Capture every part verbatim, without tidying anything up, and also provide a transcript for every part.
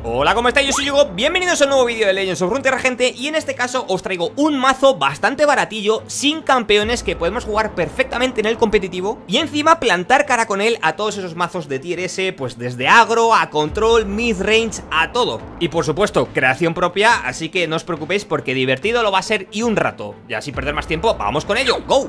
Hola, ¿cómo estáis? Yo soy Hugo, bienvenidos a un nuevo vídeo de Legends of Runeterra, gente. Y en este caso os traigo un mazo bastante baratillo, sin campeones, que podemos jugar perfectamente en el competitivo y encima plantar cara con él a todos esos mazos de tier S, pues desde agro, a control, mid-range, a todo. Y por supuesto, creación propia, así que no os preocupéis porque divertido lo va a ser y un rato. Ya sin perder más tiempo, vamos con ello, ¡go!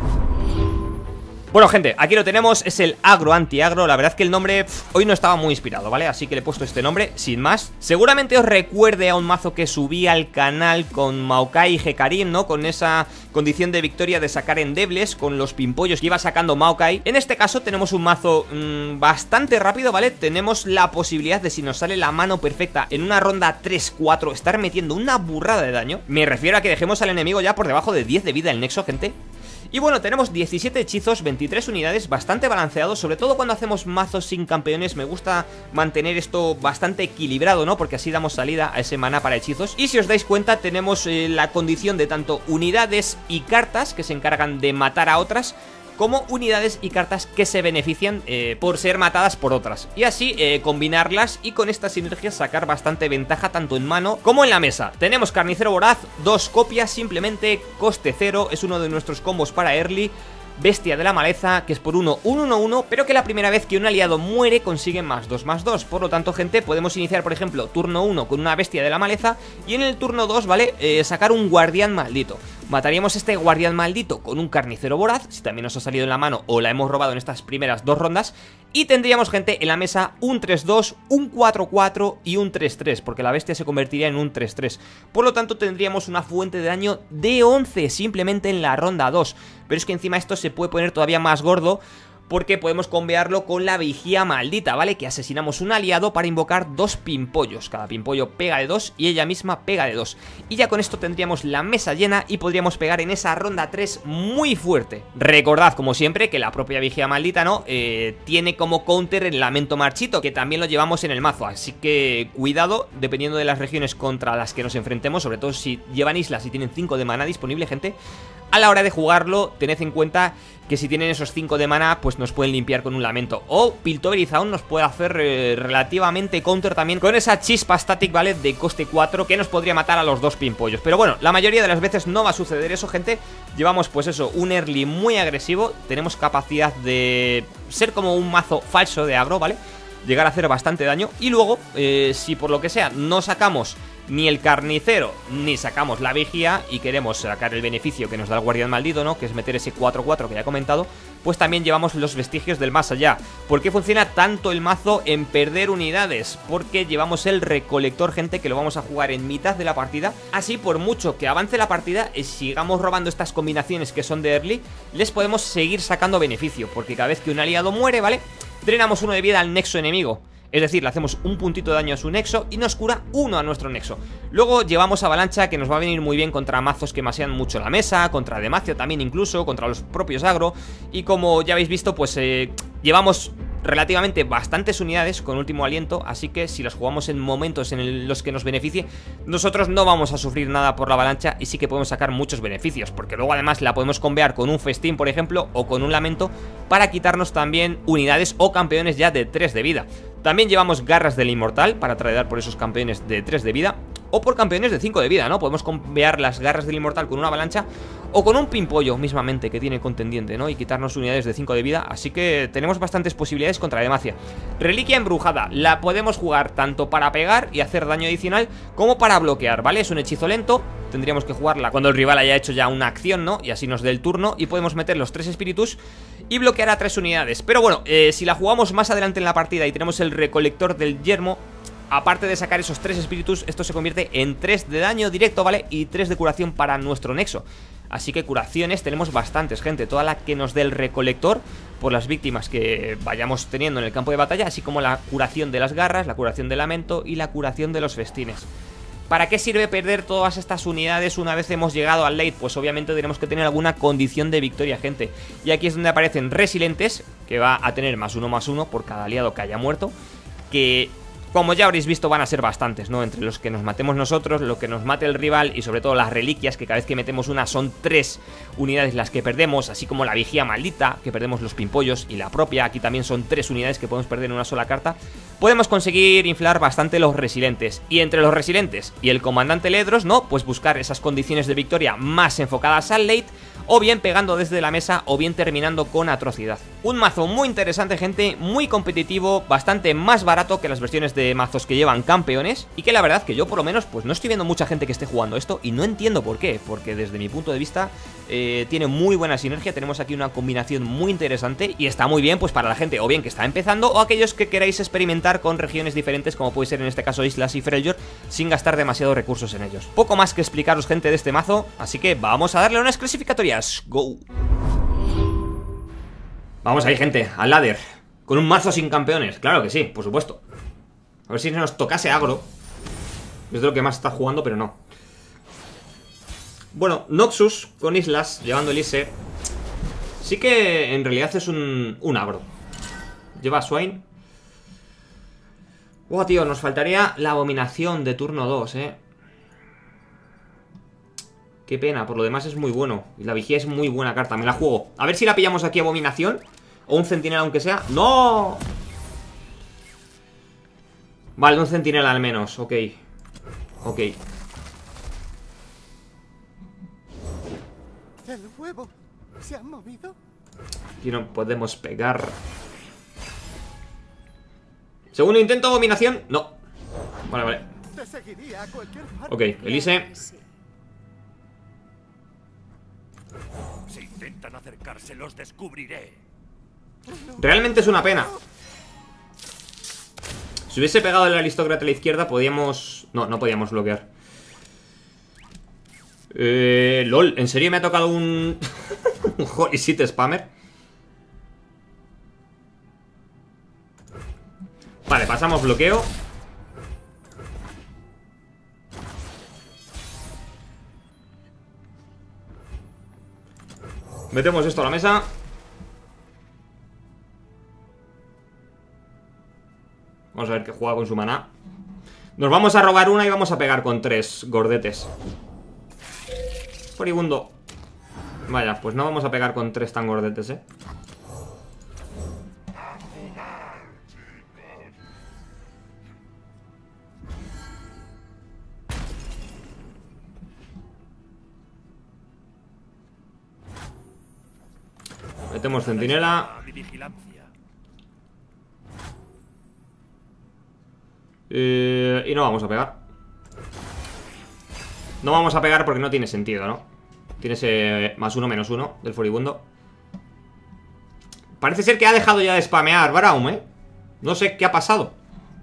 Bueno, gente, aquí lo tenemos, es el agro anti-agro. La verdad que el nombre pff, hoy no estaba muy inspirado, ¿vale? Así que le he puesto este nombre, sin más. Seguramente os recuerde a un mazo que subí al canal con Maokai y Hecarim, ¿no? Con esa condición de victoria de sacar endebles, con los pimpollos que iba sacando Maokai. En este caso tenemos un mazo mmm, bastante rápido, ¿vale? Tenemos la posibilidad de, si nos sale la mano perfecta en una ronda tres cuatro, estar metiendo una burrada de daño. Me refiero a que dejemos al enemigo ya por debajo de diez de vida el nexo, gente. Y bueno, tenemos diecisiete hechizos, veintitrés unidades, bastante balanceado. Sobre todo cuando hacemos mazos sin campeones, me gusta mantener esto bastante equilibrado, ¿no? Porque así damos salida a ese maná para hechizos. Y si os dais cuenta, tenemos eh, la condición de tanto unidades y cartas que se encargan de matar a otras, como unidades y cartas que se benefician eh, por ser matadas por otras. Y así eh, combinarlas y con estas sinergias sacar bastante ventaja tanto en mano como en la mesa. Tenemos Carnicero Voraz, dos copias, simplemente coste cero, es uno de nuestros combos para early. Bestia de la Maleza, que es por uno, un uno uno, pero que la primera vez que un aliado muere consigue más dos más dos. Por lo tanto, gente, podemos iniciar, por ejemplo, turno uno con una Bestia de la Maleza y en el turno dos, ¿vale? Eh, sacar un Guardián Maldito. Mataríamos este Guardián Maldito con un Carnicero Voraz, si también nos ha salido en la mano o la hemos robado en estas primeras dos rondas. Y tendríamos, gente, en la mesa un tres dos, un cuatro cuatro y un tres tres, porque la bestia se convertiría en un tres tres. Por lo tanto, tendríamos una fuente de daño de once simplemente en la ronda dos. Pero es que encima esto se puede poner todavía más gordo, porque podemos combearlo con la Vigía Maldita, ¿vale? Que asesinamos un aliado para invocar dos pimpollos. Cada pimpollo pega de dos y ella misma pega de dos. Y ya con esto tendríamos la mesa llena y podríamos pegar en esa ronda tres muy fuerte. Recordad, como siempre, que la propia Vigía Maldita, ¿no? Eh, tiene como counter el Lamento Marchito, que también lo llevamos en el mazo. Así que cuidado, dependiendo de las regiones contra las que nos enfrentemos, sobre todo si llevan islas y tienen cinco de mana disponible, gente. A la hora de jugarlo, tened en cuenta que si tienen esos cinco de mana, pues nos pueden limpiar con un lamento. O Piltover Izaun nos puede hacer eh, relativamente counter también con esa chispa static, ¿vale? De coste cuatro, que nos podría matar a los dos pimpollos. Pero bueno, la mayoría de las veces no va a suceder eso, gente. Llevamos, pues eso, un early muy agresivo. Tenemos capacidad de ser como un mazo falso de agro, ¿vale? Llegar a hacer bastante daño. Y luego, eh, si por lo que sea no sacamos ni el carnicero, ni sacamos la vigía y queremos sacar el beneficio que nos da el guardián maldito, ¿no? Que es meter ese cuatro cuatro que ya he comentado, pues también llevamos los vestigios del más allá. ¿Por qué funciona tanto el mazo en perder unidades? Porque llevamos el recolector, gente, que lo vamos a jugar en mitad de la partida. Así, por mucho que avance la partida y sigamos robando estas combinaciones que son de early, les podemos seguir sacando beneficio, porque cada vez que un aliado muere, ¿vale? Drenamos uno de vida al nexo enemigo. Es decir, le hacemos un puntito de daño a su nexo y nos cura uno a nuestro nexo. Luego llevamos Avalancha, que nos va a venir muy bien contra mazos que masean mucho la mesa, contra Demacia también incluso, contra los propios agro. Y como ya habéis visto, pues eh, llevamos relativamente bastantes unidades con último aliento, así que si las jugamos en momentos en los que nos beneficie, nosotros no vamos a sufrir nada por la avalancha y sí que podemos sacar muchos beneficios, porque luego además la podemos combear con un festín, por ejemplo, o con un lamento para quitarnos también unidades o campeones ya de tres de vida. También llevamos garras del inmortal para tradear por esos campeones de tres de vida o por campeones de cinco de vida, ¿no? Podemos combear las garras del inmortal con una avalancha o con un pimpollo mismamente que tiene contendiente, ¿no? Y quitarnos unidades de cinco de vida, así que tenemos bastantes posibilidades contra Demacia. Reliquia embrujada, la podemos jugar tanto para pegar y hacer daño adicional como para bloquear, ¿vale? Es un hechizo lento, tendríamos que jugarla cuando el rival haya hecho ya una acción, ¿no? Y así nos dé el turno y podemos meter los tres espíritus y bloquear a tres unidades. Pero bueno, eh, si la jugamos más adelante en la partida y tenemos el recolector del yermo, aparte de sacar esos tres espíritus, esto se convierte en tres de daño directo, ¿vale? Y tres de curación para nuestro nexo. Así que curaciones tenemos bastantes, gente. Toda la que nos dé el recolector por las víctimas que vayamos teniendo en el campo de batalla, así como la curación de las garras, la curación del lamento y la curación de los festines. ¿Para qué sirve perder todas estas unidades una vez hemos llegado al late? Pues obviamente tenemos que tener alguna condición de victoria, gente. Y aquí es donde aparecen resilientes, que va a tener más uno más uno por cada aliado que haya muerto, que como ya habréis visto, van a ser bastantes, ¿no? Entre los que nos matemos nosotros, lo que nos mate el rival y sobre todo las reliquias, que cada vez que metemos una son tres unidades las que perdemos, así como la vigía maldita, que perdemos los pimpollos, y la propia, aquí también son tres unidades que podemos perder en una sola carta. Podemos conseguir inflar bastante los resilientes, y entre los resilientes y el comandante Ledros, ¿no? Pues buscar esas condiciones de victoria más enfocadas al late, o bien pegando desde la mesa, o bien terminando con atrocidad. Un mazo muy interesante, gente, muy competitivo, bastante más barato que las versiones de mazos que llevan campeones, y que la verdad que yo por lo menos pues no estoy viendo mucha gente que esté jugando esto, y no entiendo por qué, porque desde mi punto de vista eh, tiene muy buena sinergia. Tenemos aquí una combinación muy interesante y está muy bien pues para la gente o bien que está empezando o aquellos que queráis experimentar con regiones diferentes, como puede ser en este caso islas y Freljord, sin gastar demasiados recursos en ellos. Poco más que explicaros, gente, de este mazo, así que vamos a darle unas clasificatorias. Go. Vamos ahí, gente, al ladder. Con un mazo sin campeones, claro que sí, por supuesto. A ver si nos tocase agro. Es de lo que más está jugando, pero no. Bueno, Noxus con islas, llevando Elise. Sí que en realidad es un, un agro. Lleva a Swain. Oh, tío, nos faltaría la abominación de turno dos, eh. Qué pena, por lo demás es muy bueno. Y la vigía es muy buena carta, me la juego. A ver si la pillamos aquí, abominación. O un centinela aunque sea. ¡No! Vale, un centinela al menos, ok. Ok. ¿El huevo se ha movido? Aquí no podemos pegar. Segundo intento, abominación. No. Vale, vale. Te seguiría a cualquier parte. Ok, Elise. Si intentan acercarse, los descubriré. Realmente es una pena. Si hubiese pegado el aristócrata a la izquierda, podíamos... No, no podíamos bloquear. Eh... LOL, ¿en serio me ha tocado un... un Holy Shit Spammer? Vale, pasamos bloqueo. Metemos esto a la mesa. Vamos a ver qué juega con su maná. Nos vamos a robar una y vamos a pegar con tres gordetes. Furibundo. Vaya, pues no vamos a pegar con tres tan gordetes, eh. Metemos centinela. Eh, y no vamos a pegar. No vamos a pegar porque no tiene sentido, ¿no? Tiene ese más uno menos uno del furibundo. Parece ser que ha dejado ya de spamear Braum, ¿eh? No sé qué ha pasado.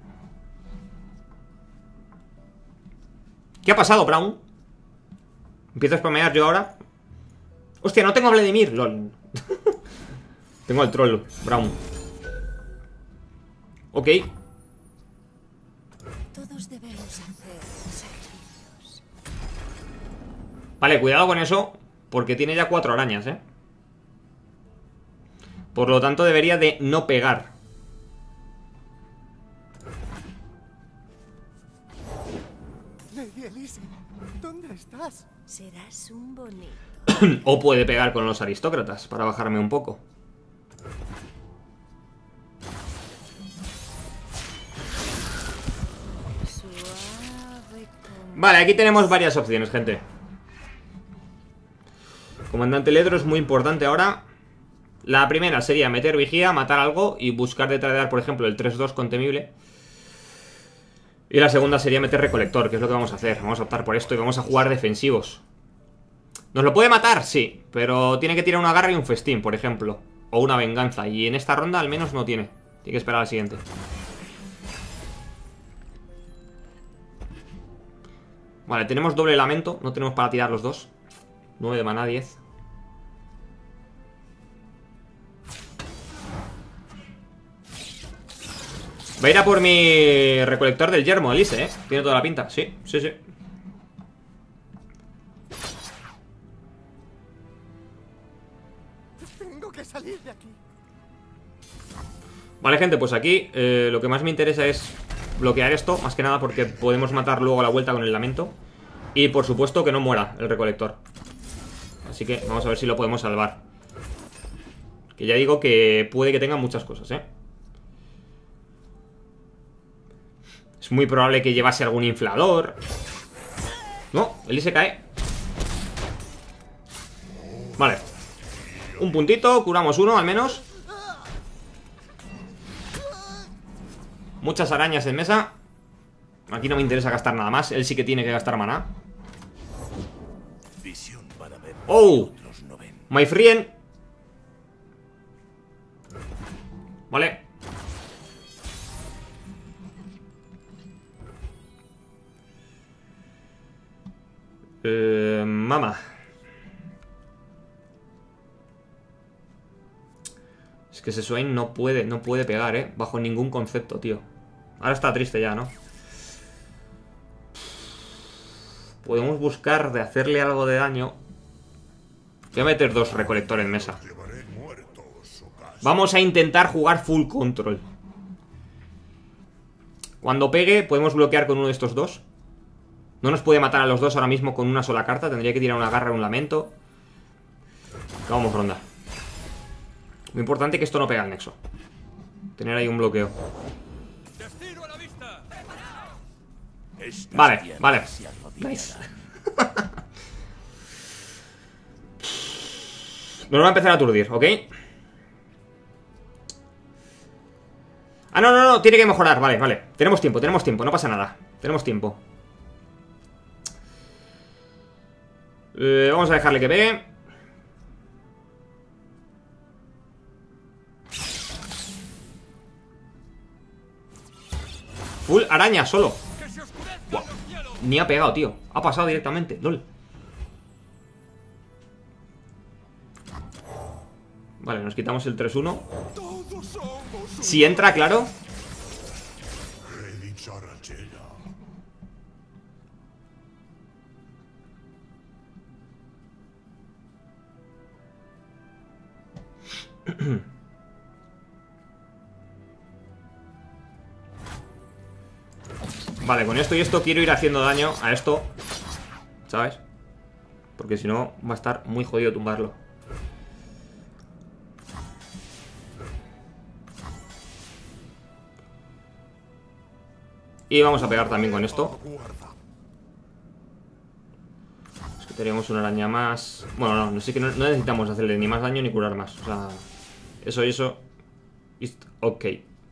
¿Qué ha pasado, Braum? Empiezo a spamear yo ahora. Hostia, no tengo a Vladimir, lol. Tengo al troll, Braum. Ok. Todos debemos hacer sacrificios. Vale, cuidado con eso, porque tiene ya cuatro arañas, ¿eh? Por lo tanto debería de no pegar. Lady Elise, ¿dónde estás? Serás un bonito. O puede pegar con los aristócratas para bajarme un poco. Suave como... Vale, aquí tenemos varias opciones, gente. Comandante Ledro es muy importante ahora. La primera sería meter vigía, matar algo y buscar de tradear, por ejemplo, el tres dos con temible. Y la segunda sería meter recolector, que es lo que vamos a hacer. Vamos a optar por esto y vamos a jugar defensivos. ¿Nos lo puede matar? Sí, pero tiene que tirar una garra y un festín, por ejemplo. O una venganza, y en esta ronda al menos no tiene. Tiene que esperar al siguiente. Vale, tenemos doble lamento. No tenemos para tirar los dos. nueve de maná, diez. Va a ir a por mi recolector del yermo, Elise, ¿eh? Tiene toda la pinta. Sí, sí, sí. Tengo que salir de aquí. Vale, gente, pues aquí eh, lo que más me interesa es bloquear esto, más que nada porque podemos matar luego a la vuelta con el lamento. Y por supuesto que no muera el recolector. Así que vamos a ver si lo podemos salvar. Que ya digo que puede que tenga muchas cosas, ¿eh? Es muy probable que llevase algún inflador. No, el se cae. Vale. Un puntito, curamos uno al menos. Muchas arañas en mesa. Aquí no me interesa gastar nada más. Él sí que tiene que gastar maná. Oh, my friend. Vale. Eh, mama. Es que ese Swain no puede, no puede pegar, eh. Bajo ningún concepto, tío. Ahora está triste ya, ¿no? Podemos buscar de hacerle algo de daño. Voy a meter dos recolectores en mesa. Vamos a intentar jugar full control. Cuando pegue podemos bloquear con uno de estos dos. No nos puede matar a los dos ahora mismo con una sola carta. Tendría que tirar una garra y un lamento. Vamos, ronda. Muy importante que esto no pega al nexo. Tener ahí un bloqueo. Vale, vale. Nice. Nos va a empezar a aturdir, ¿ok? Ah, no, no, no, tiene que mejorar, vale, vale. Tenemos tiempo, tenemos tiempo, no pasa nada. Tenemos tiempo. eh, Vamos a dejarle que pegue. Full araña solo. Wow. Ni ha pegado, tío. Ha pasado directamente, lol. Vale, nos quitamos el tres uno. Si entra, claro. Vale, con esto y esto quiero ir haciendo daño a esto, ¿sabes? Porque si no va a estar muy jodido tumbarlo. Y vamos a pegar también con esto. Es que tenemos una araña más. Bueno, no, no sé que no, no necesitamos hacerle ni más daño ni curar más. O sea, eso y eso. Ok.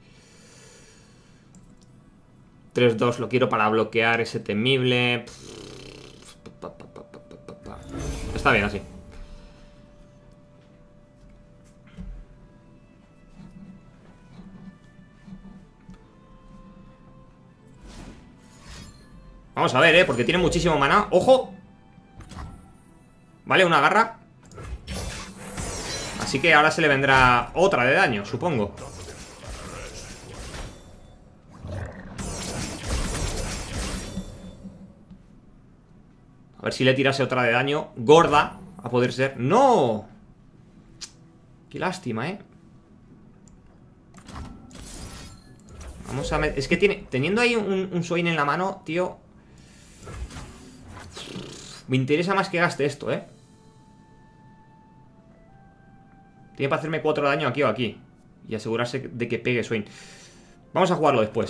tres dos lo quiero para bloquear ese temible. Está bien así. Vamos a ver, eh, porque tiene muchísimo maná. ¡Ojo! Vale, una garra. Así que ahora se le vendrá otra de daño, supongo. A ver si le tirase otra de daño. Gorda, a poder ser. ¡No! Qué lástima, eh. Vamos a ver. Es que tiene. Teniendo ahí un, un Swain en la mano, tío. Me interesa más que gaste esto, eh. Tiene para hacerme cuatro de daño aquí o aquí. Y asegurarse de que pegue Swain. Vamos a jugarlo después.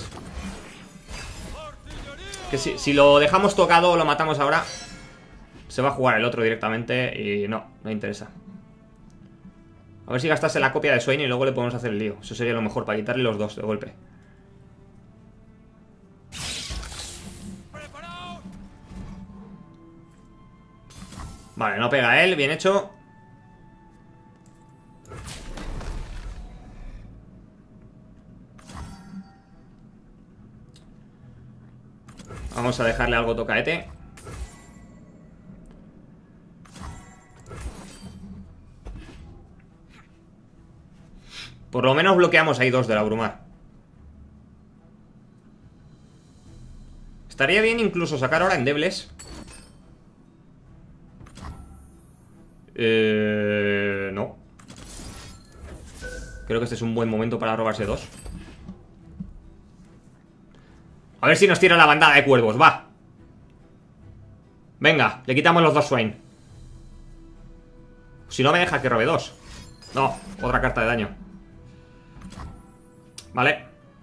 Que si, si lo dejamos tocado o lo matamos ahora, se va a jugar el otro directamente. Y no, no me interesa. A ver si gastase la copia de Swain y luego le podemos hacer el lío. Eso sería lo mejor, para quitarle los dos de golpe. Vale, no pega él, bien hecho. Vamos a dejarle algo tocaete. Por lo menos bloqueamos ahí dos del abrumar. Estaría bien incluso sacar ahora endebles. Eh, no. Creo que este es un buen momento para robarse dos. A ver si nos tira la bandada de cuervos, va. Venga, le quitamos los dos Swain. Si no me deja que robe dos. No, otra carta de daño. Vale.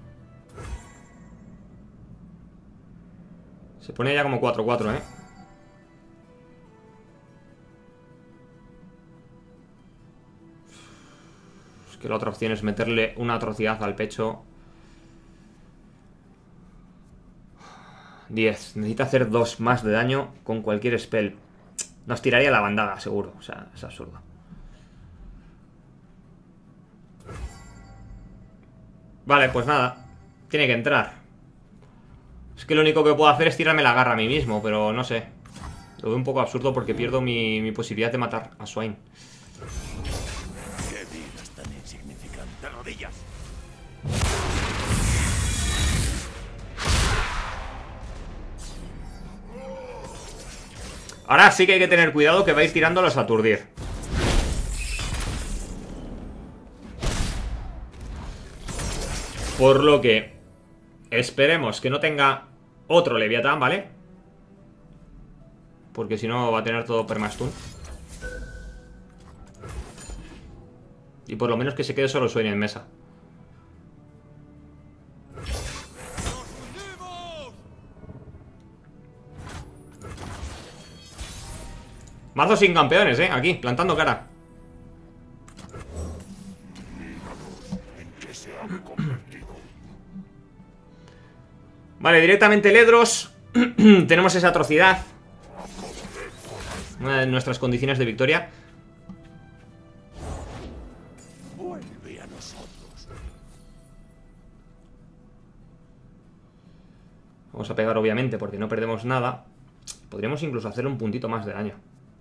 Se pone ya como cuatro cuatro, eh. Es que la otra opción es meterle una atrocidad al pecho. diez. Necesita hacer dos más de daño con cualquier spell. Nos tiraría la bandada, seguro. O sea, es absurdo. Vale, pues nada. Tiene que entrar. Es que lo único que puedo hacer es tirarme la garra a mí mismo. Pero no sé. Lo veo un poco absurdo porque pierdo mi, mi posibilidad de matar a Swain. Qué vidas tan insignificantes. Rodillas. Ahora sí que hay que tener cuidado que vais tirándolos a aturdir. Por lo que esperemos que no tenga otro Leviatán, ¿vale? Porque si no va a tener todo permastun. Y por lo menos que se quede solo Swain en mesa. Mazo sin campeones, eh, aquí, plantando cara. Vale, directamente Ledros. Tenemos esa atrocidad. Una de nuestras condiciones de victoria. Vuelve a nosotros. Vamos a pegar obviamente porque no perdemos nada. Podríamos incluso hacer un puntito más de daño.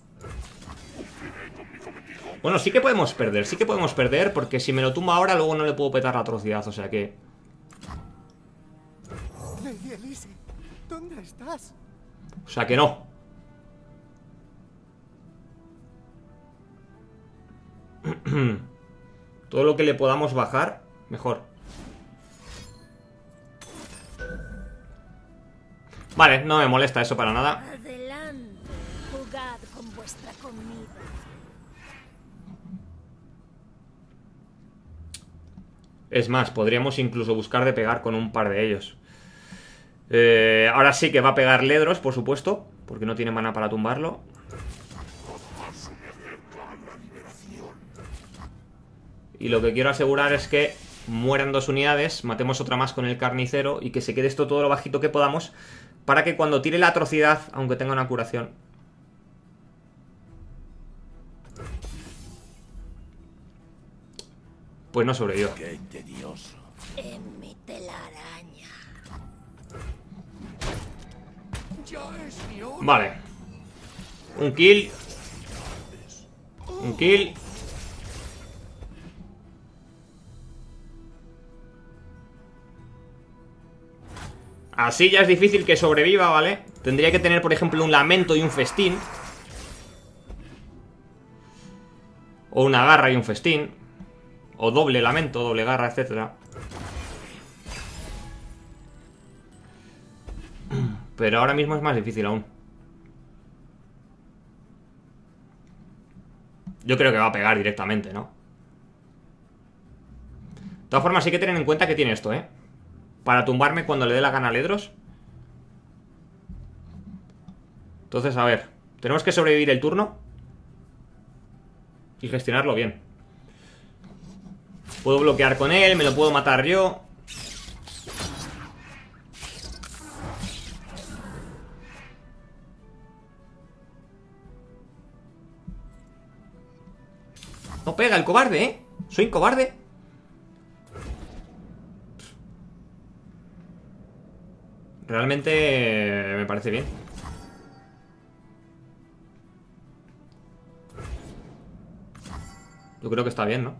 Bueno, sí que podemos perder, sí que podemos perder, porque si me lo tumba ahora, luego no le puedo petar la atrocidad, o sea que... Lady Elise, ¿dónde estás? O sea que no. Todo lo que le podamos bajar, mejor. Vale, no me molesta eso para nada. Adelante, jugad con vuestra comida. Es más, podríamos incluso buscar de pegar con un par de ellos. eh, Ahora sí que va a pegar Ledros, por supuesto, porque no tiene mana para tumbarlo. Y lo que quiero asegurar es que mueran dos unidades, matemos otra más con el carnicero y que se quede esto todo lo bajito que podamos, para que cuando tire la atrocidad, aunque tenga una curación, pues no sobreviva. Qué tedioso. En mi telaraña. Ya es mi hora. Vale. Un kill. Un kill. Así ya es difícil que sobreviva, ¿vale? Tendría que tener, por ejemplo, un lamento y un festín. O una garra y un festín. O doble lamento, doble garra, etcétera. Pero ahora mismo es más difícil aún. Yo creo que va a pegar directamente, ¿no? De todas formas, hay que tener en cuenta que tiene esto, ¿eh? Para tumbarme cuando le dé la gana a Ledros. Entonces, a ver. Tenemos que sobrevivir el turno y gestionarlo bien. Puedo bloquear con él, me lo puedo matar yo. No pega el cobarde, ¿eh? Soy cobarde. Realmente me parece bien. Yo creo que está bien, ¿no?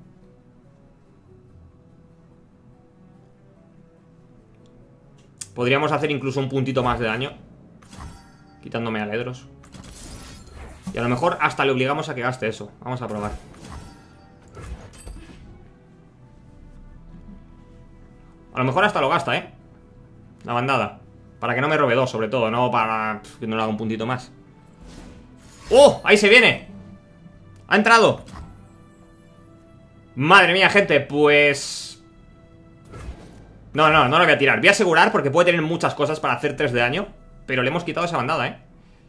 Podríamos hacer incluso un puntito más de daño, quitándome a Ledros. Y a lo mejor hasta le obligamos a que gaste eso. Vamos a probar. A lo mejor hasta lo gasta, ¿eh? La bandada. Para que no me robe dos, sobre todo. No para pff, que no le haga un puntito más. ¡Oh! ¡Ahí se viene! ¡Ha entrado! Madre mía, gente, pues... No, no, no lo voy a tirar. Voy a asegurar porque puede tener muchas cosas para hacer tres de daño. Pero le hemos quitado esa bandada, ¿eh?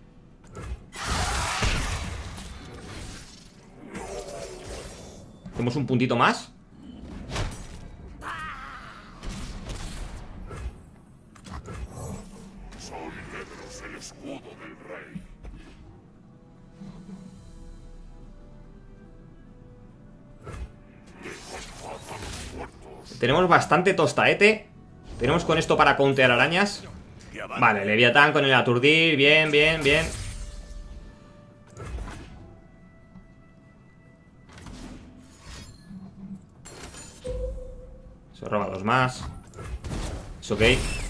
Hacemos un puntito más. Tenemos bastante tostaete. Tenemos con esto para countear arañas. Vale, Leviatán con el aturdir. Bien, bien, bien. Se roba dos más. Es ok.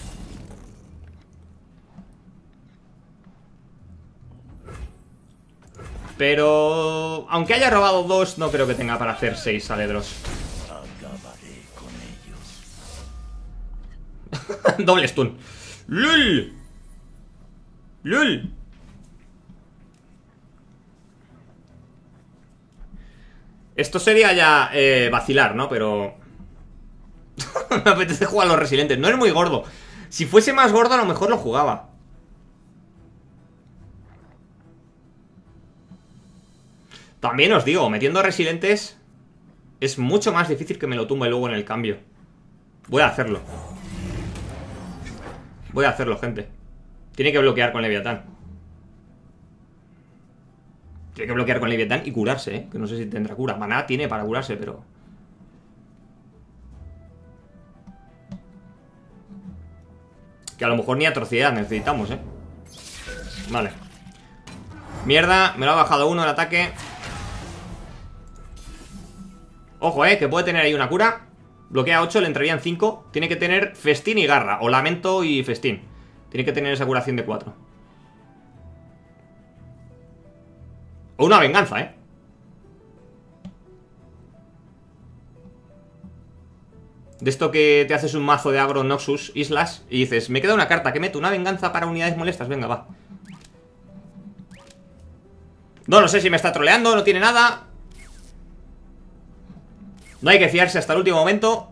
Pero... aunque haya robado dos, no creo que tenga para hacer seis saledros. Acabaré con ellos. Doble stun. ¡Lul! ¡Lul! Esto sería ya eh, vacilar, ¿no? Pero... me apetece jugar a los resilientes. No es muy gordo. Si fuese más gordo a lo mejor lo jugaba. También os digo, metiendo resilientes es mucho más difícil que me lo tumbe luego en el cambio. Voy a hacerlo. Voy a hacerlo, gente. Tiene que bloquear con Leviatán. Tiene que bloquear con Leviatán y curarse, ¿eh? Que no sé si tendrá cura. Maná tiene para curarse, pero... que a lo mejor ni atrocidad necesitamos, ¿eh? Vale. Mierda, me lo ha bajado uno el ataque. Ojo, eh, que puede tener ahí una cura. Bloquea ocho, le entrarían cinco. Tiene que tener festín y garra. O lamento y festín. Tiene que tener esa curación de cuatro. O una venganza, eh. De esto que te haces un mazo de agro Noxus Islas y dices, me queda una carta, que meto una venganza para unidades molestas. Venga, va. No, no sé si me está troleando, no tiene nada. No hay que fiarse hasta el último momento.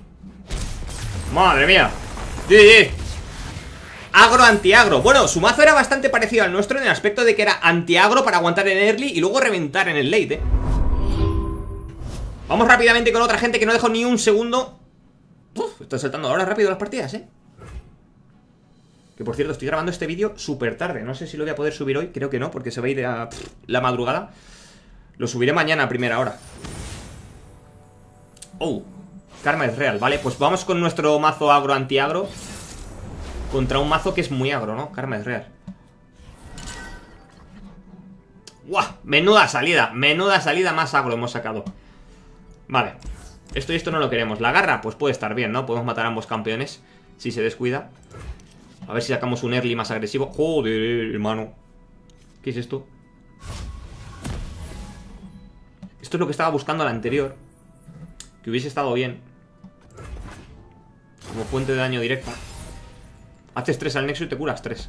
Madre mía. Sí, sí. Agro anti-agro. Bueno, su mazo era bastante parecido al nuestro en el aspecto de que era anti-agro para aguantar en early y luego reventar en el late, eh. Vamos rápidamente con otra gente que no dejo ni un segundo. Uf, estoy saltando ahora rápido las partidas, eh. Que por cierto, estoy grabando este vídeo súper tarde. No sé si lo voy a poder subir hoy, creo que no, porque se va a ir a pff, la madrugada. Lo subiré mañana a primera hora. Oh, Karma es real, vale. Pues vamos con nuestro mazo agro anti-agro contra un mazo que es muy agro, ¿no? Karma es real. ¡Guau! Menuda salida, menuda salida más agro hemos sacado. Vale, esto y esto no lo queremos. La garra, pues puede estar bien, ¿no? Podemos matar a ambos campeones si se descuida. A ver si sacamos un early más agresivo. Joder, hermano. ¿Qué es esto? Esto es lo que estaba buscando al anterior. Que hubiese estado bien como fuente de daño directa. Haces tres al nexo y te curas tres.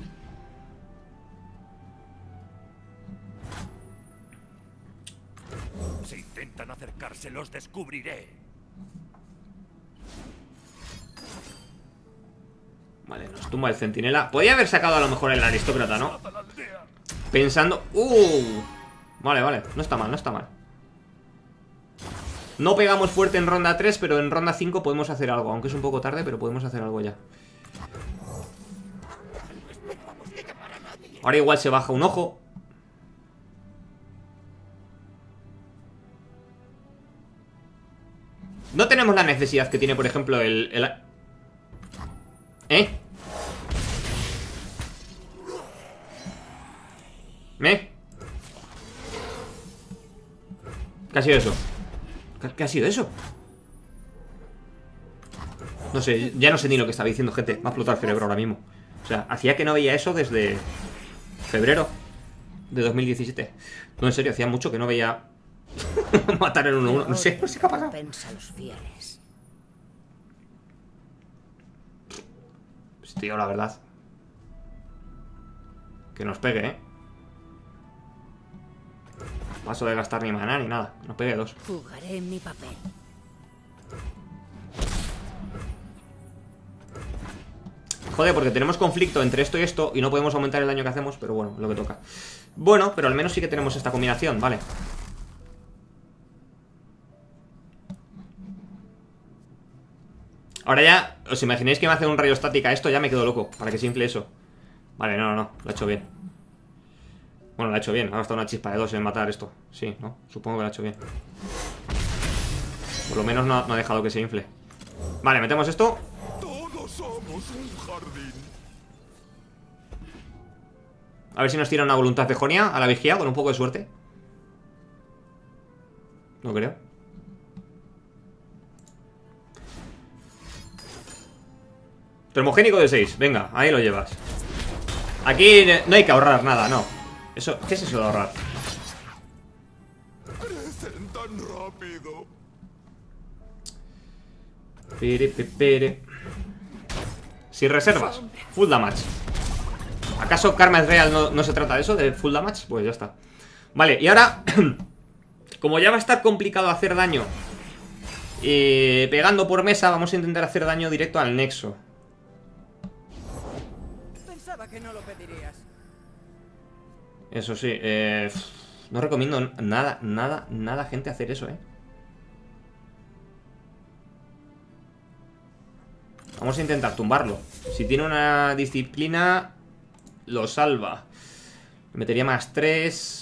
Si intentan acercarse, los descubriré. Vale, nos tumba el centinela. Podría haber sacado a lo mejor el aristócrata, ¿no? Pensando... ¡Uh! Vale, vale, no está mal, no está mal. No pegamos fuerte en ronda tres, pero en ronda cinco podemos hacer algo. Aunque es un poco tarde, pero podemos hacer algo ya. Ahora igual se baja un ojo. No tenemos la necesidad que tiene, por ejemplo, el... el... ¿Eh? ¿Eh? ¿Qué ha sido eso? ¿Qué ha sido eso? No sé, ya no sé ni lo que estaba diciendo, gente. Me ha explotado el cerebro ahora mismo. O sea, hacía que no veía eso desde febrero de dos mil diecisiete. No, en serio, hacía mucho que no veía matar en uno a uno. No sé, no sé qué ha pasado. Pensa los fieles. Pues, tío, la verdad. Que nos pegue, ¿eh? Paso de gastar ni maná ni nada. Nos pegue dos. Jugaré mi papel. Joder, porque tenemos conflicto entre esto y esto y no podemos aumentar el daño que hacemos, pero bueno, lo que toca. Bueno, pero al menos sí que tenemos esta combinación, vale. Ahora ya, ¿os imagináis que me hace un rayo estática esto? Ya me quedo loco, para que se infle eso. Vale, no, no, no, lo ha hecho bien. Bueno, lo ha hecho bien, ha gastado una chispa de dos en matar esto. Sí, ¿no? Supongo que lo ha hecho bien. Por lo menos no, no ha dejado que se infle. Vale, metemos esto. Todos somos un jardín. A ver si nos tira una voluntad de Jonia a la vigía, con un poco de suerte. No creo. Termogénico de seis, venga, ahí lo llevas. Aquí no hay que ahorrar nada, no. Eso, ¿qué es eso de ahorrar? Crecen tan rápido. Pere, pe, pere. Sin reservas, full damage. ¿Acaso Karma es real? No, no se trata de eso, de full damage. Pues ya está. Vale, y ahora como ya va a estar complicado hacer daño eh, pegando por mesa, vamos a intentar hacer daño directo al nexo. Pensaba que no lo pedirías. Eso sí, eh, no recomiendo nada, nada, nada, gente, hacer eso, eh. Vamos a intentar tumbarlo. Si tiene una disciplina, lo salva. Le metería más tres.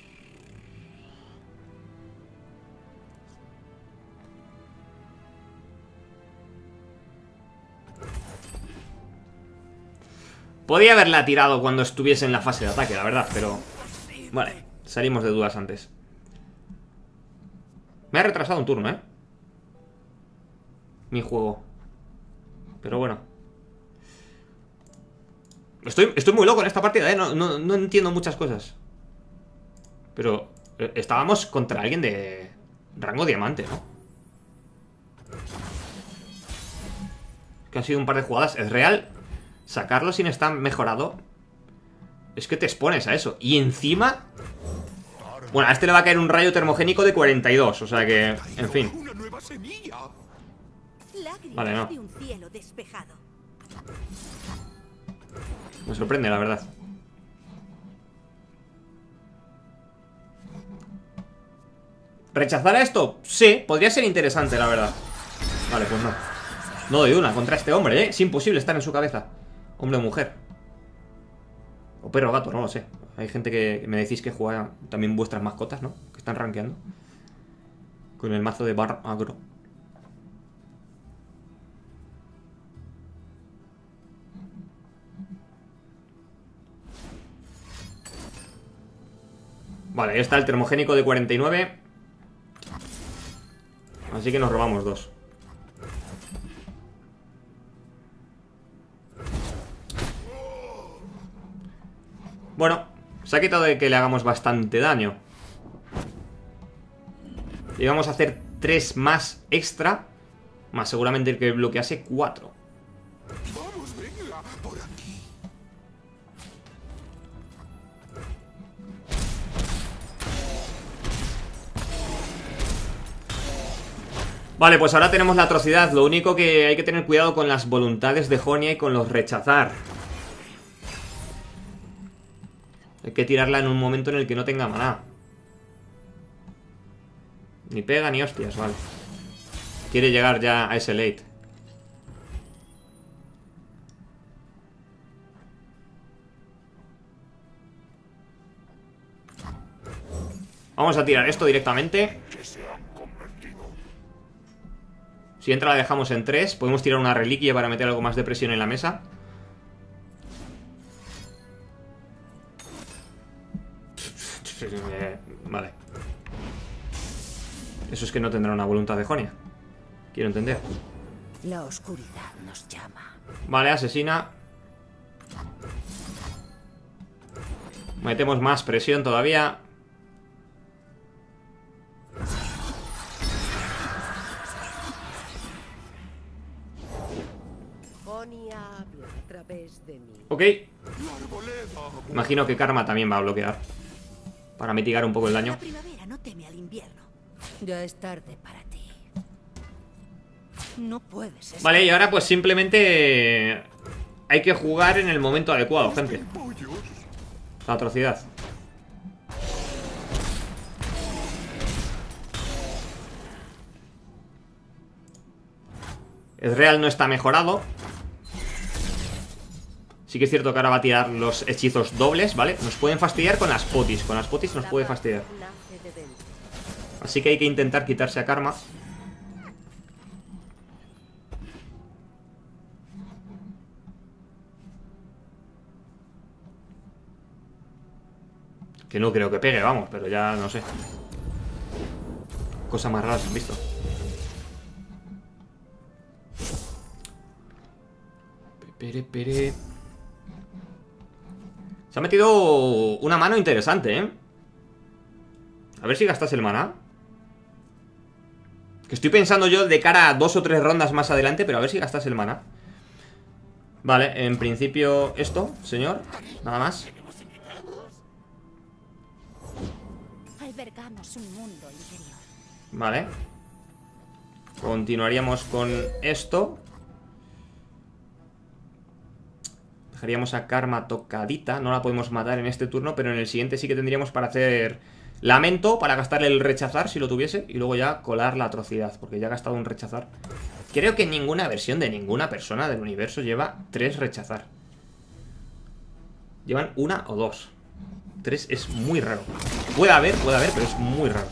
Podía haberla tirado cuando estuviese en la fase de ataque, la verdad, pero... Vale, salimos de dudas antes. Me ha retrasado un turno, ¿eh? Mi juego. Pero bueno. Estoy, estoy muy loco en esta partida, ¿eh? No, no, no entiendo muchas cosas. Pero eh, estábamos contra alguien de rango diamante, ¿no? Que han sido un par de jugadas. Es real. Sacarlo sin estar mejorado. Es que te expones a eso. Y encima... Bueno, a este le va a caer un rayo termogénico de cuarenta y dos. O sea que, en fin. Una nueva semilla. Vale, no. De un cielo despejado. Me sorprende, la verdad. ¿Rechazar a esto? Sí, podría ser interesante, la verdad. Vale, pues no. No doy una contra este hombre, ¿eh? Es imposible estar en su cabeza. Hombre o mujer. O perro o gato, no lo sé. Hay gente que me decís que juega también vuestras mascotas, ¿no? Que están rankeando con el mazo de bar agro. Vale, ahí está el termogénico de cuarenta y nueve. Así que nos robamos dos. Bueno, se ha quitado de que le hagamos bastante daño. Y vamos a hacer tres más extra. Más seguramente el que bloquease cuatro. Vamos, venga, por aquí. Vale, pues ahora tenemos la atrocidad. Lo único que hay que tener cuidado con las voluntades de Jonia y con los rechazar. Hay que tirarla en un momento en el que no tenga maná. Ni pega ni hostias, vale. Quiere llegar ya a ese late. Vamos a tirar esto directamente. Si entra la dejamos en tres. Podemos tirar una reliquia para meter algo más de presión en la mesa. Vale. Eso es que no tendrá una voluntad de Jonia. Quiero entender. La oscuridad nos llama. Vale, asesina. Metemos más presión todavía. Jonia habla a través de mí. Ok. La arboleda Imagino que Karma también va a bloquear para mitigar un poco el daño. La primavera no teme al invierno. Ya es tarde para ti. No puedes estar... Vale, y ahora pues simplemente hay que jugar en el momento adecuado, gente. La atrocidad. Ezreal no está mejorado. Sí que es cierto que ahora va a tirar los hechizos dobles, ¿vale? Nos pueden fastidiar con las potis. Con las potis nos puede fastidiar. Así que hay que intentar quitarse a Karma. Que no creo que pegue, vamos, pero ya no sé. Cosas más raras han visto. Pere, pere. Se ha metido una mano interesante, ¿eh? A ver si gastas el maná. Que estoy pensando yo de cara a dos o tres rondas más adelante, pero a ver si gastas el maná. Vale, en principio esto, señor. Nada más. Albergamos un mundo interior. Vale. Continuaríamos con esto. Dejaríamos a Karma tocadita. No la podemos matar en este turno, pero en el siguiente sí que tendríamos para hacer lamento, para gastarle el rechazar si lo tuviese, y luego ya colar la atrocidad, porque ya ha gastado un rechazar. Creo que ninguna versión de ninguna persona del universo lleva tres rechazar. Llevan una o dos. Tres es muy raro. Puede haber, puede haber, pero es muy raro.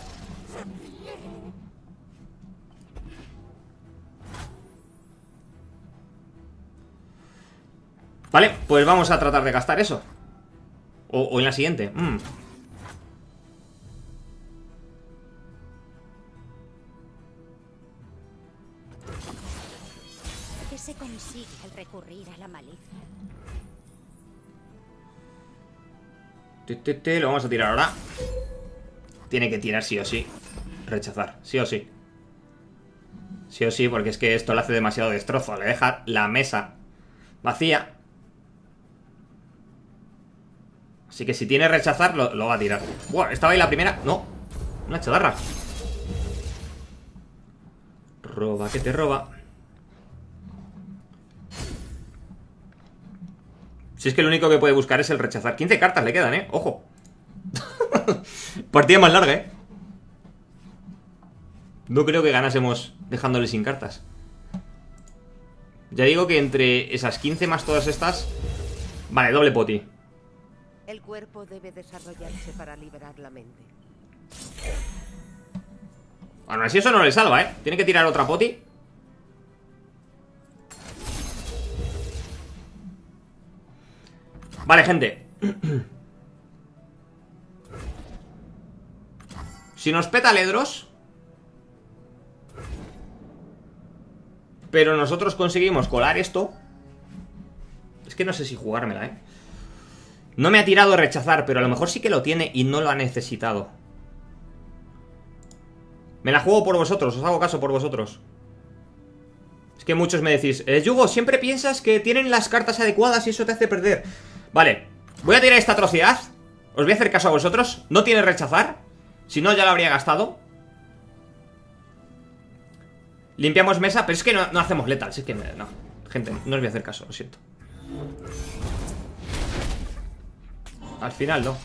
Vale, pues vamos a tratar de gastar eso. O, o en la siguiente. Mm. ¿Qué se consigue al recurrir a la malicia? Te, te, te, lo vamos a tirar ahora. Tiene que tirar sí o sí. Rechazar, sí o sí. Sí o sí, porque es que esto le hace demasiado destrozo. Le deja la mesa vacía. Así que si tiene rechazar, lo, lo va a tirar. Buah, estaba ahí la primera. No, una chadarra. Roba, que te roba. Si es que lo único que puede buscar es el rechazar. quince cartas le quedan, eh, ojo. Partida más larga, eh. No creo que ganásemos dejándole sin cartas. Ya digo que entre esas quince más todas estas. Vale, doble poti. El cuerpo debe desarrollarse para liberar la mente. Bueno, así eso no le salva, ¿eh? Tiene que tirar otra poti. Vale, gente. Si nos peta Ledros, pero nosotros conseguimos colar esto. Es que no sé si jugármela, ¿eh? No me ha tirado rechazar, pero a lo mejor sí que lo tiene y no lo ha necesitado. Me la juego por vosotros, os hago caso por vosotros. Es que muchos me decís, eh, Yugo, siempre piensas que tienen las cartas adecuadas y eso te hace perder. Vale, voy a tirar esta atrocidad. Os voy a hacer caso a vosotros. No tiene rechazar, si no ya lo habría gastado. Limpiamos mesa, pero es que no, no hacemos letal. Es que no, gente, no os voy a hacer caso, lo siento. Al final no.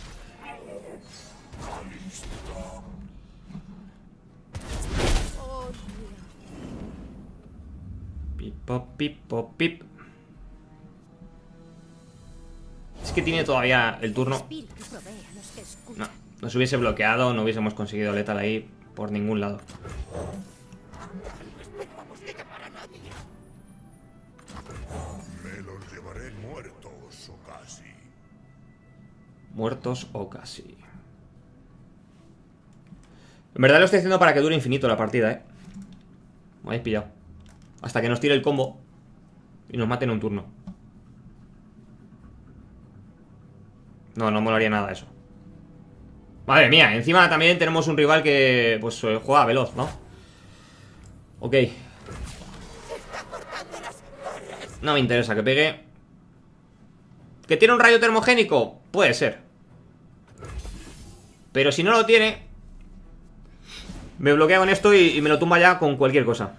Pip, pop, pip, pop, pip. Es que tiene todavía el turno. No, nos hubiese bloqueado, no hubiésemos conseguido letal ahí por ningún lado. Me los llevaré muertos o casi. Muertos o casi. En verdad lo estoy haciendo para que dure infinito la partida, eh. Me habéis pillado. Hasta que nos tire el combo y nos maten un turno. No, no molaría nada eso. Madre mía, encima también tenemos un rival que pues juega veloz, ¿no? Ok. No me interesa que pegue. ¿Que tiene un rayo termogénico? Puede ser. Pero si no lo tiene, me bloquea con esto y, y me lo tumba ya con cualquier cosa.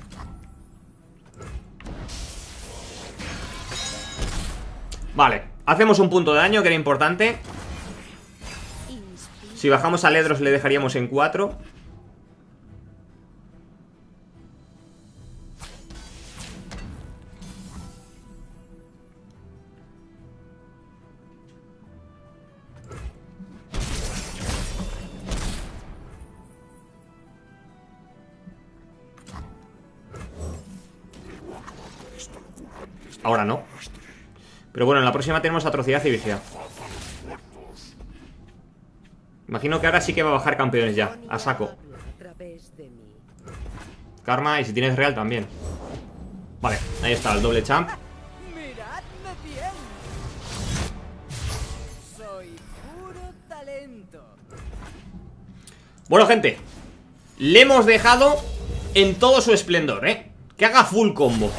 Vale, hacemos un punto de daño que era importante. Si bajamos a Ledros le dejaríamos en cuatro. Ahora no. Pero bueno, en la próxima tenemos atrocidad y vigia. Imagino que ahora sí que va a bajar campeones ya, a saco. Karma y si tienes real también. Vale, ahí está el doble champ. Miradme bien. Soy puro talento. Bueno, gente, le hemos dejado en todo su esplendor, ¿eh? Que haga full combo.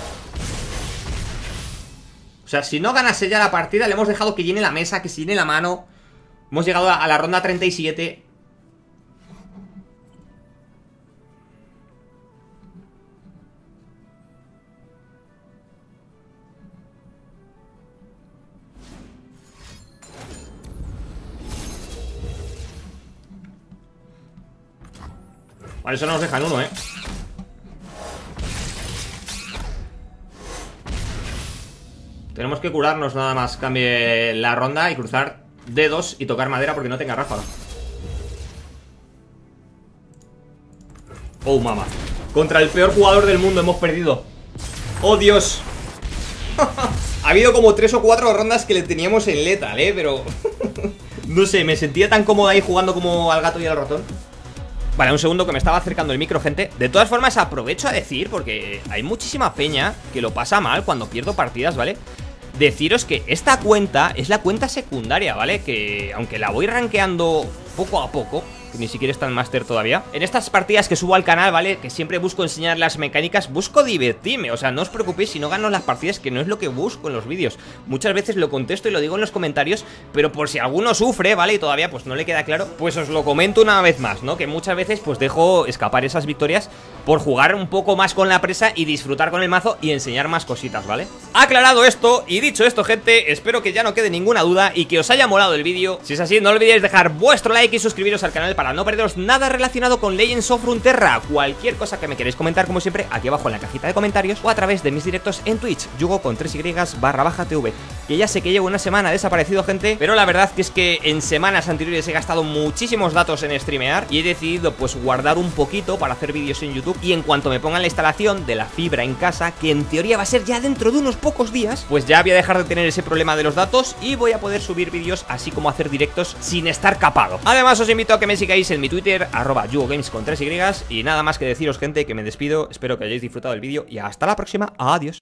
O sea, si no ganase ya la partida, le hemos dejado que llene la mesa, que se llene la mano. Hemos llegado a la ronda treinta y siete. Vale, eso no nos deja en uno, ¿eh? Tenemos que curarnos nada más. Cambie la ronda y cruzar dedos y tocar madera porque no tenga ráfaga. Oh, mamá. Contra el peor jugador del mundo hemos perdido. Oh, Dios. Ha habido como tres o cuatro rondas que le teníamos en letal, eh, pero... no sé, me sentía tan cómodo ahí jugando como al gato y al ratón. Vale, un segundo que me estaba acercando el micro, gente. De todas formas, aprovecho a decir, porque hay muchísima peña que lo pasa mal cuando pierdo partidas, ¿vale? Deciros que esta cuenta es la cuenta secundaria, ¿vale? Que aunque la voy rankeando poco a poco, que ni siquiera está en Master todavía, en estas partidas que subo al canal, ¿vale? Que siempre busco enseñar las mecánicas, busco divertirme. O sea, no os preocupéis si no gano las partidas, que no es lo que busco en los vídeos. Muchas veces lo contesto y lo digo en los comentarios, pero por si alguno sufre, ¿vale? Y todavía pues no le queda claro, pues os lo comento una vez más, ¿no? Que muchas veces pues dejo escapar esas victorias por jugar un poco más con la presa y disfrutar con el mazo y enseñar más cositas, ¿vale? Aclarado esto y dicho esto, gente, espero que ya no quede ninguna duda y que os haya molado el vídeo. Si es así, no olvidéis dejar vuestro like y suscribiros al canal para no perderos nada relacionado con Legends of Runeterra. Cualquier cosa que me queréis comentar, como siempre, aquí abajo en la cajita de comentarios o a través de mis directos en Twitch, Yugo con tres y barra baja tv. Que ya sé que llevo una semana desaparecido, gente, pero la verdad que es que en semanas anteriores he gastado muchísimos datos en streamear y he decidido pues guardar un poquito para hacer vídeos en YouTube. Y en cuanto me pongan la instalación de la fibra en casa, que en teoría va a ser ya dentro de unos pocos días, pues ya voy a dejar de tener ese problema de los datos y voy a poder subir vídeos así como hacer directos sin estar capado. Además, os invito a que me sigáis en mi Twitter, arroba yugogames con tres y. Y nada más que deciros, gente, que me despido. Espero que hayáis disfrutado del vídeo y hasta la próxima. Adiós.